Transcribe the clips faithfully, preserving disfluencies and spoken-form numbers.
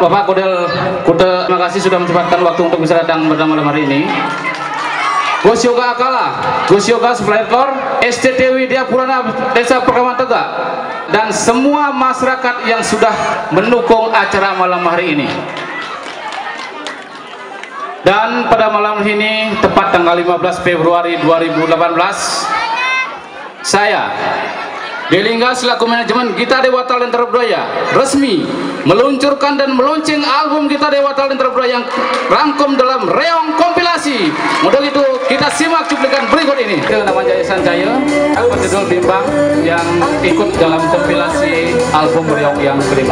Bapak Kodel Kude, terima kasih sudah menyempatkan waktu untuk bisa datang pada malam hari ini. Gus Yoga Akala, Gus Yoga Supletor, S T T Widya Purana Desa Perkaman Tegak, dan semua masyarakat yang sudah mendukung acara malam hari ini. Dan pada malam ini, tepat tanggal lima belas Februari dua ribu delapan belas, saya Delingga selaku manajemen Gita Dewa Talenta Budaya resmi meluncurkan dan meluncing album Gita Dewa Talenta Budaya yang rangkum dalam reong kompilasi. Untuk itu kita simak cuplikan berikut ini. Itu nama Jaya Sanjaya, berjudul Bimbang, yang ikut dalam kompilasi album reong yang kelima.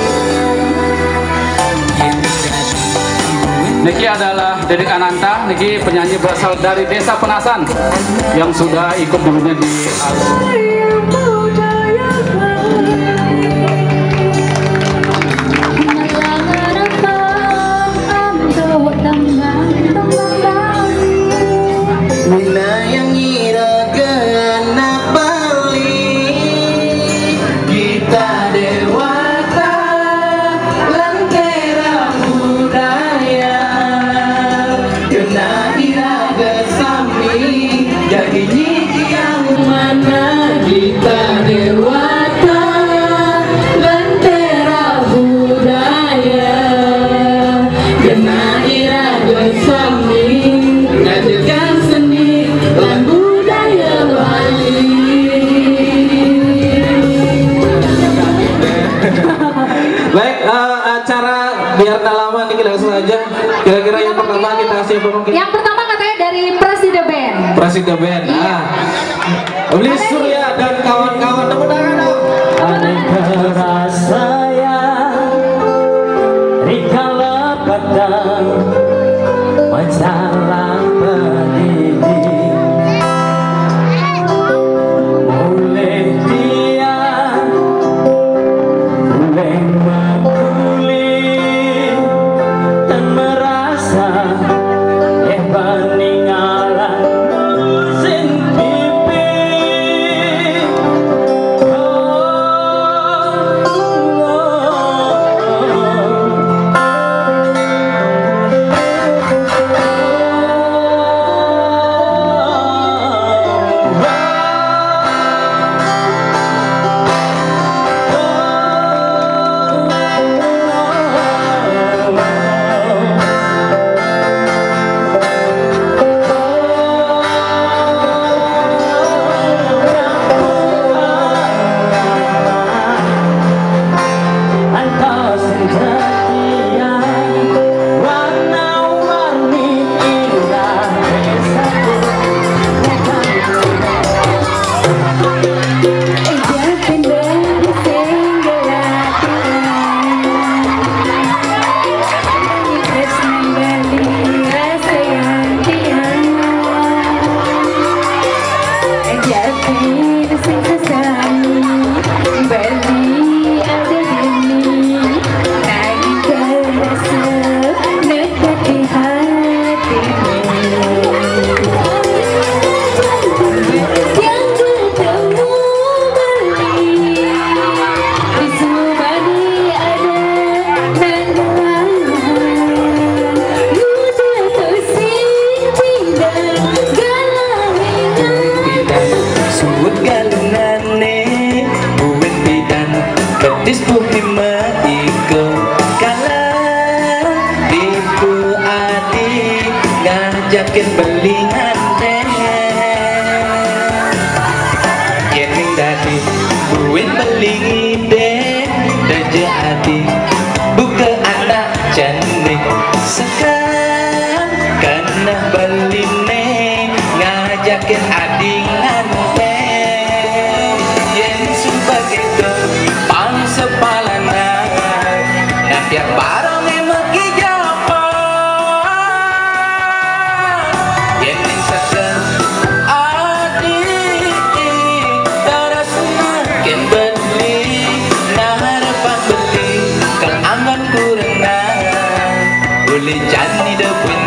Niki adalah Dedik Ananta, Niki penyanyi berasal dari Desa Penasan yang sudah ikut dulunya di album. Baik, uh, acara biar tak lama nih, langsung aja. Kira-kira yang pertama kita kasih apa mungkin? Yang pertama katanya dari Presida Band. Presida Band. Nah, Beli Surya dan kawan-kawan, tepuk tangan dong. Aneka rasanya rikala padang majalah pendidik mulai dia mulai makulit dan merasa eh peninggalan sin pipi. Jaket belingan teh yening dadi buin belingi deh deje adi buka anak jane sekarang kena beline ngajakin adingan teh yen sebagai ke pang sepalana nah tiap barang emang boleh jadi dah pun